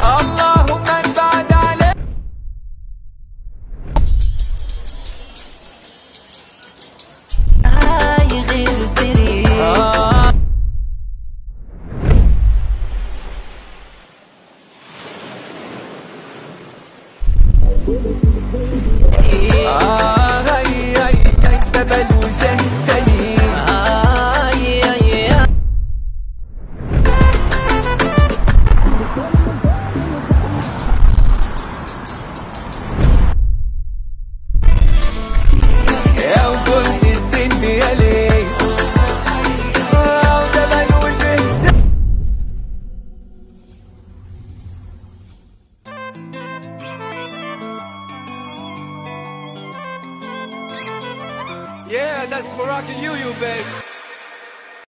اللهم انبعد عليه. هاي غير سري هاي جبل وشهدني. يا وكنت السن يا ليه جبل وشهدني. Yeah, that's Moroccan you, babe.